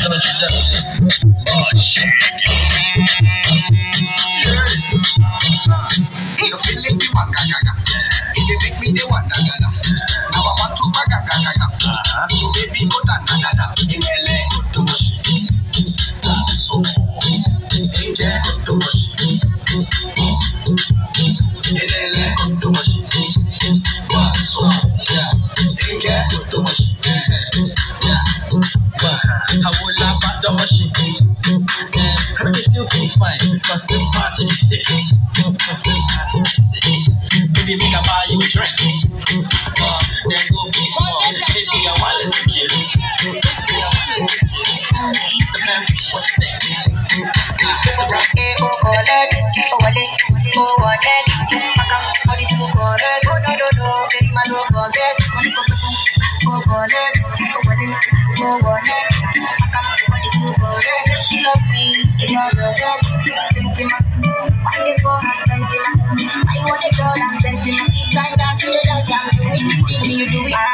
You feeling the one gaga. You make me the one gaga. Now I want to gaga gaga. So baby go down gaga. In LA to mush. So in there to mush. In LA to mush. So yeah. In there to mush. Yeah. I will laugh at the machine. I can still feel fine. Cause the party is sick. Baby, make I buy you a drink. Then go be small. Baby, I want to kiss. Baby, I want to kiss. The man what's that? I want to go down, you do it.